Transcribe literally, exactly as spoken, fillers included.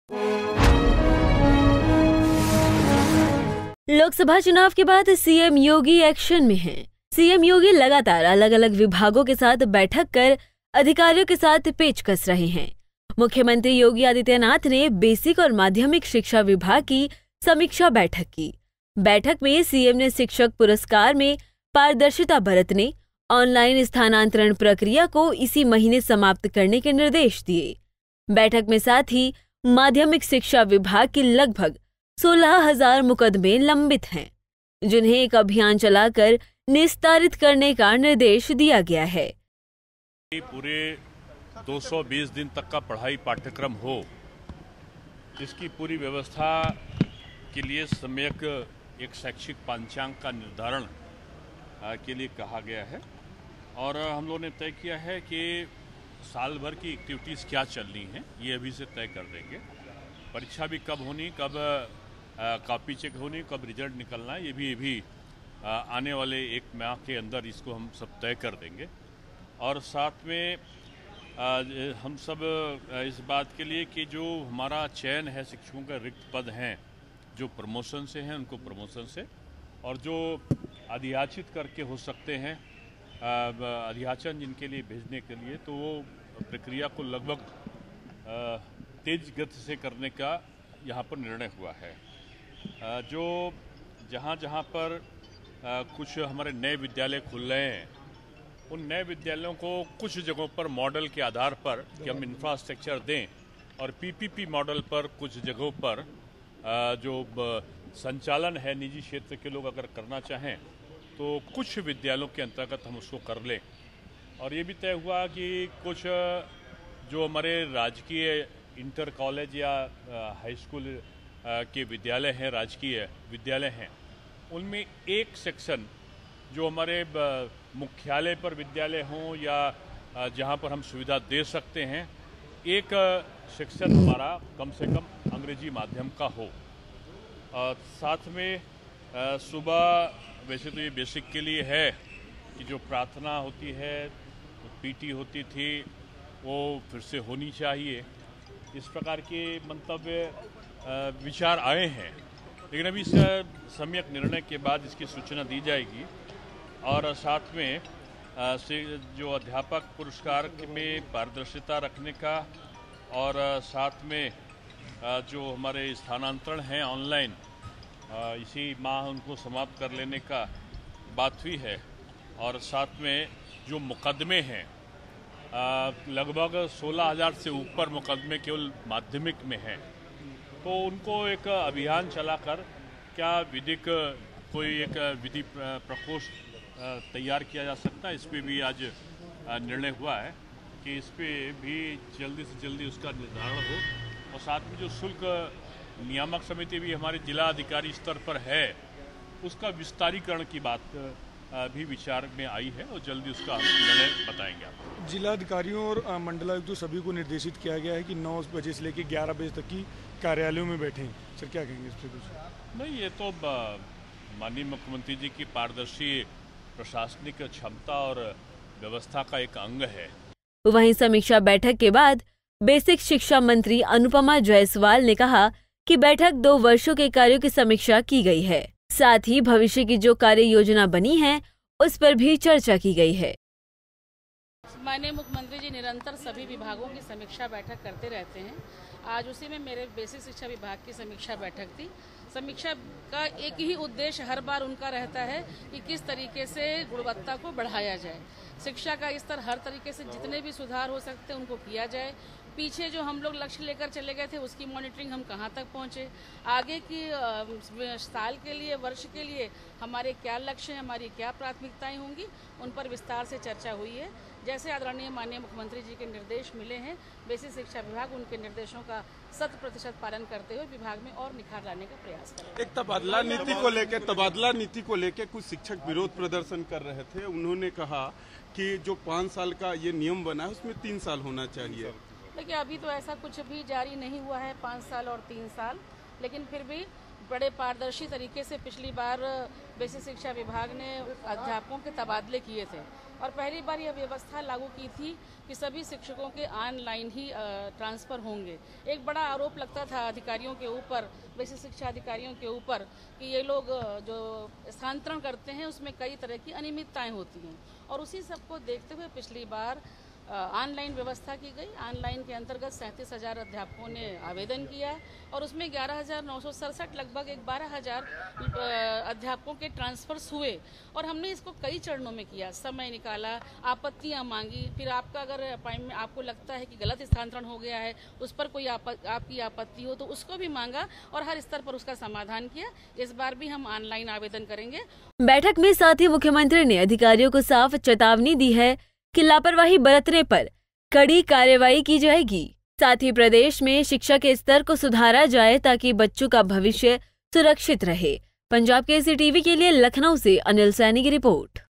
लोकसभा चुनाव के बाद सीएम योगी एक्शन में हैं। सीएम योगी लगातार अलग अलग विभागों के साथ बैठक कर अधिकारियों के साथ पेच कस रहे हैं। मुख्यमंत्री योगी आदित्यनाथ ने बेसिक और माध्यमिक शिक्षा विभाग की समीक्षा बैठक की। बैठक में सीएम ने शिक्षक पुरस्कार में पारदर्शिता बरतने, ऑनलाइन स्थानांतरण प्रक्रिया को इसी महीने समाप्त करने के निर्देश दिए। बैठक में साथ ही माध्यमिक शिक्षा विभाग की लगभग सोलह हजार मुकदमे लंबित हैं, जिन्हें एक अभियान चलाकर निस्तारित करने का निर्देश दिया गया है। पूरे दो सौ बीस दिन तक का पढ़ाई पाठ्यक्रम हो, इसकी पूरी व्यवस्था के लिए सम्यक एक शैक्षिक पांचांग का निर्धारण के लिए कहा गया है और हम लोगों ने तय किया है कि साल भर की एक्टिविटीज़ क्या चलनी है ये अभी से तय कर देंगे। परीक्षा भी कब होनी, कब कॉपी चेक होनी, कब रिजल्ट निकलना है, ये भी ये भी आ, आने वाले एक माह के अंदर इसको हम सब तय कर देंगे। और साथ में आ, हम सब इस बात के लिए कि जो हमारा चयन है शिक्षकों का रिक्त पद हैं, जो प्रमोशन से हैं उनको प्रमोशन से, और जो अधियाचित करके हो सकते हैं अधियाचन जिनके लिए भेजने के लिए, तो वो प्रक्रिया को लगभग तेज गति से करने का यहाँ पर निर्णय हुआ है। जो जहाँ जहाँ पर कुछ हमारे नए विद्यालय खुल रहे हैं, उन नए विद्यालयों को कुछ जगहों पर मॉडल के आधार पर कि हम इंफ्रास्ट्रक्चर दें, और पीपीपी मॉडल पर कुछ जगहों पर जो संचालन है निजी क्षेत्र के लोग अगर करना चाहें तो कुछ विद्यालयों के अंतर्गत हम उसको कर लें। और ये भी तय हुआ कि कुछ जो हमारे राजकीय इंटर कॉलेज या हाई स्कूल के विद्यालय हैं, राजकीय विद्यालय हैं, उनमें एक सेक्शन जो हमारे मुख्यालय पर विद्यालय हों या जहां पर हम सुविधा दे सकते हैं, एक सेक्शन हमारा कम से कम अंग्रेजी माध्यम का हो। और साथ में सुबह वैसे तो ये बेसिक के लिए है कि जो प्रार्थना होती है, पीटी होती थी, वो फिर से होनी चाहिए। इस प्रकार के मंतव्य विचार आए हैं, लेकिन अभी इस सम्यक निर्णय के बाद इसकी सूचना दी जाएगी। और साथ में से जो अध्यापक पुरस्कार में पारदर्शिता रखने का, और साथ में जो हमारे स्थानांतरण हैं ऑनलाइन, इसी माह उनको समाप्त कर लेने का बात हुई है। और साथ में जो मुकदमे हैं, लगभग सोलह हजार से ऊपर मुकदमे केवल माध्यमिक में हैं, तो उनको एक अभियान चलाकर क्या विधिक कोई एक विधि प्रकोष्ठ तैयार किया जा सकता है, इस पर भी आज निर्णय हुआ है कि इस पर भी जल्दी से जल्दी उसका निर्धारण हो। और साथ में जो शुल्क नियामक समिति भी हमारे जिला अधिकारी स्तर पर है, उसका विस्तारीकरण की बात भी विचार में आई है और जल्दी उसका निर्णय बताएंगे आपको। जिला अधिकारियों और मंडलायुक्तों सभी को निर्देशित किया गया है कि नौ बजे से लेकर ग्यारह बजे तक की कार्यालयों में बैठें। सर क्या कहेंगे इस पर कुछ? नहीं, ये तो माननीय मुख्यमंत्री जी की पारदर्शी प्रशासनिक क्षमता और व्यवस्था का एक अंग है। वहीं समीक्षा बैठक के बाद बेसिक शिक्षा मंत्री अनुपमा जायसवाल ने कहा कि बैठक दो वर्षों के कार्यों की समीक्षा की गई है, साथ ही भविष्य की जो कार्य योजना बनी है उस पर भी चर्चा की गई है। माननीय मुख्यमंत्री जी निरंतर सभी विभागों की समीक्षा बैठक करते रहते हैं। आज उसी में मेरे बेसिक शिक्षा विभाग की समीक्षा बैठक थी। समीक्षा का एक ही उद्देश्य हर बार उनका रहता है कि किस तरीके से गुणवत्ता को बढ़ाया जाए, शिक्षा का स्तर हर तरीके से जितने भी सुधार हो सकते हैं उनको किया जाए। पीछे जो हम लोग लक्ष्य लेकर चले गए थे उसकी मॉनिटरिंग हम कहाँ तक पहुँचे, आगे की साल के लिए, वर्ष के लिए हमारे क्या लक्ष्य हैं, हमारी क्या प्राथमिकताएं होंगी, उन पर विस्तार से चर्चा हुई है। जैसे आदरणीय माननीय मुख्यमंत्री जी के निर्देश मिले हैं, बेसिक शिक्षा विभाग उनके निर्देशों का शत प्रतिशत पालन करते हुए विभाग में और निखार लाने का प्रयास करेगा। एक तबादला नीति को लेकर तबादला नीति को लेकर कुछ शिक्षक विरोध प्रदर्शन कर रहे थे। उन्होंने कहा कि जो पाँच साल का ये नियम बना है उसमें तीन साल होना चाहिए। देखिए, अभी तो ऐसा कुछ भी जारी नहीं हुआ है पाँच साल और तीन साल, लेकिन फिर भी बड़े पारदर्शी तरीके से पिछली बार बेसिक शिक्षा विभाग ने अध्यापकों के तबादले किए थे। और पहली बार यह व्यवस्था लागू की थी कि सभी शिक्षकों के ऑनलाइन ही ट्रांसफ़र होंगे। एक बड़ा आरोप लगता था अधिकारियों के ऊपर, बेसिक शिक्षा अधिकारियों के ऊपर, कि ये लोग जो स्थानांतरण करते हैं उसमें कई तरह की अनियमितताएं होती हैं, और उसी सबको देखते हुए पिछली बार ऑनलाइन व्यवस्था की गई। ऑनलाइन के अंतर्गत सैंतीस हजार अध्यापकों ने आवेदन किया और उसमें ग्यारह हजार नौ सौ सड़सठ लगभग एक बारह हजार अध्यापकों के ट्रांसफर्स हुए। और हमने इसको कई चरणों में किया, समय निकाला, आपत्तियां मांगी, फिर आपका अगर आपको लगता है कि गलत स्थानांतरण हो गया है, उस पर कोई आप, आपकी आपत्ति हो तो उसको भी मांगा और हर स्तर पर उसका समाधान किया। इस बार भी हम ऑनलाइन आवेदन करेंगे। बैठक में साथ ही मुख्यमंत्री ने अधिकारियों को साफ चेतावनी दी है कि लापरवाही बरतने पर कड़ी कार्रवाई की जाएगी। साथ ही प्रदेश में शिक्षा के स्तर को सुधारा जाए ताकि बच्चों का भविष्य सुरक्षित रहे। पंजाब केसरी टीवी के लिए लखनऊ से अनिल सैनी की रिपोर्ट।